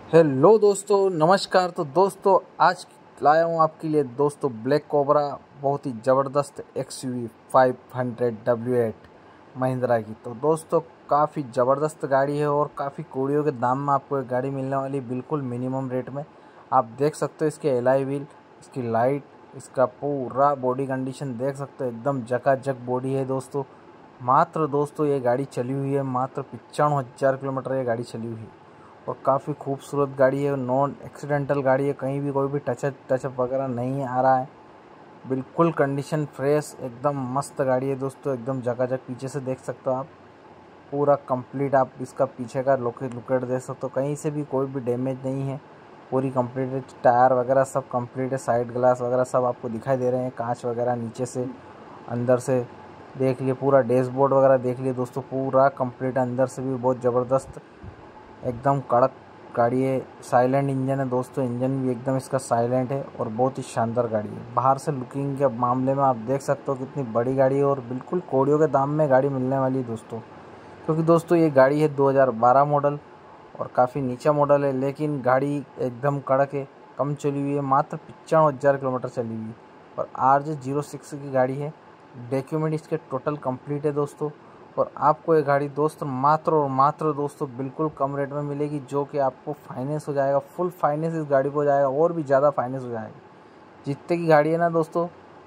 Hello दोस्तों, नमस्कार। तो दोस्तों आज लाया हूँ आपके लिए दोस्तों ब्लैक कोबरा, बहुत ही ज़बरदस्त XUV 500 W8 महिंद्रा की। तो दोस्तों काफ़ी ज़बरदस्त गाड़ी है और काफ़ी कोड़ियों के दाम में आपको एक गाड़ी मिलने वाली, बिल्कुल मिनिमम रेट में। आप देख सकते हो इसके एलॉय व्हील, इसकी लाइट, इसका पूरा बॉडी कंडीशन देख सकते हो, एकदम जकाजक बॉडी है दोस्तों। मात्र दोस्तों ये गाड़ी चली हुई है मात्र 95,000 किलोमीटर ये गाड़ी चली हुई है और काफ़ी खूबसूरत गाड़ी है। नॉन एक्सीडेंटल गाड़ी है, कहीं भी कोई भी टचअप वगैरह नहीं आ रहा है। बिल्कुल कंडीशन फ्रेश, एकदम मस्त गाड़ी है दोस्तों, एकदम जगह पीछे से देख सकते हो आप पूरा कंप्लीट। आप इसका पीछे का लुकेट देख सकते हो, कहीं से भी कोई भी डैमेज नहीं है, पूरी कंप्लीट है। टायर वगैरह सब कंप्लीट है, साइड ग्लास वगैरह सब आपको दिखाई दे रहे हैं, कांच वगैरह नीचे से अंदर से देख लिए, पूरा डैशबोर्ड वगैरह देख लिए दोस्तों, पूरा कंप्लीट अंदर से भी बहुत ज़बरदस्त एकदम कड़क गाड़ी है। साइलेंट इंजन है दोस्तों, इंजन भी एकदम इसका साइलेंट है और बहुत ही शानदार गाड़ी है। बाहर से लुकिंग के मामले में आप देख सकते हो कितनी बड़ी गाड़ी है और बिल्कुल कोड़ियों के दाम में गाड़ी मिलने वाली है दोस्तों। क्योंकि दोस्तों ये गाड़ी है 2012 मॉडल और काफ़ी नीचा मॉडल है, लेकिन गाड़ी एकदम कड़क है, कम चली हुई है, मात्र 95,000 किलोमीटर चली हुई है और RJ06 की गाड़ी है। डॉक्यूमेंट इसके टोटल कंप्लीट है दोस्तों और आपको ये गाड़ी दोस्तों मात्र और मात्र दोस्तों बिल्कुल कम रेट में मिलेगी, जो कि आपको फाइनेंस हो जाएगा, फुल फाइनेंस इस गाड़ी को हो जाएगा और भी ज़्यादा फाइनेंस हो जाएगा। जितने की गाड़ी है ना दोस्तों,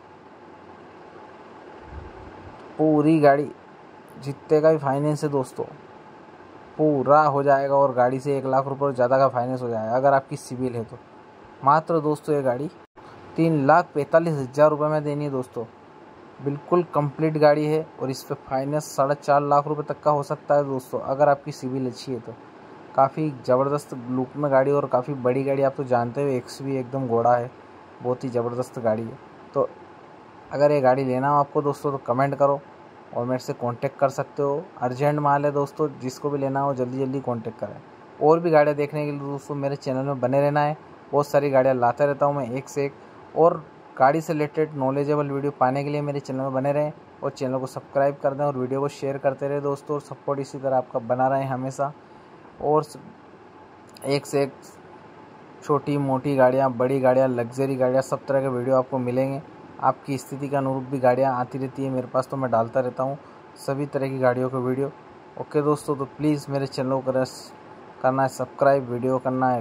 पूरी गाड़ी जितने का भी फाइनेंस है दोस्तों पूरा हो जाएगा और गाड़ी से 1 लाख रुपये ज़्यादा का फाइनेंस हो जाएगा अगर आपकी सिविल है तो। मात्र दोस्तों ये गाड़ी 3,45,000 रुपये में देनी है दोस्तों। बिल्कुल कंप्लीट गाड़ी है और इस पर फाइनेंस 4.5 लाख रुपए तक का हो सकता है दोस्तों, अगर आपकी सिविल अच्छी है तो। काफ़ी ज़बरदस्त लुक में गाड़ी और काफ़ी बड़ी गाड़ी, आप तो जानते हो XUV एकदम घोड़ा है, बहुत ही ज़बरदस्त गाड़ी है। तो अगर ये गाड़ी लेना हो आपको दोस्तों तो कमेंट करो और मेरे से कांटेक्ट कर सकते हो। अर्जेंट माल है दोस्तों, जिसको भी लेना हो जल्दी जल्दी कांटेक्ट करें। और भी गाड़ियाँ देखने के लिए दोस्तों मेरे चैनल में बने रहना है, बहुत सारी गाड़ियाँ लाता रहता हूँ मैं एक से एक। और गाड़ी से रिलेटेड नॉलेजेबल वीडियो पाने के लिए मेरे चैनल में बने रहें और चैनल को सब्सक्राइब कर दें और वीडियो को शेयर करते रहे दोस्तों। और सपोर्ट इसी तरह आपका बना रहे हमेशा। और एक से एक छोटी मोटी गाड़ियाँ, बड़ी गाड़ियाँ, लग्जरी गाड़ियाँ, सब तरह के वीडियो आपको मिलेंगे। आपकी स्थिति के अनुरूप भी गाड़ियाँ आती रहती है मेरे पास, तो मैं डालता रहता हूँ सभी तरह की गाड़ियों के वीडियो। ओके दोस्तों, तो प्लीज़ मेरे चैनल को करना है सब्सक्राइब, वीडियो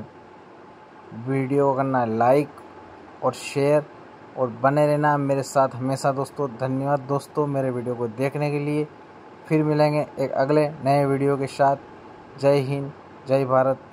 करना है लाइक और शेयर और बने रहना मेरे साथ हमेशा दोस्तों। धन्यवाद दोस्तों मेरे वीडियो को देखने के लिए। फिर मिलेंगे एक अगले नए वीडियो के साथ। जय हिंद, जय भारत।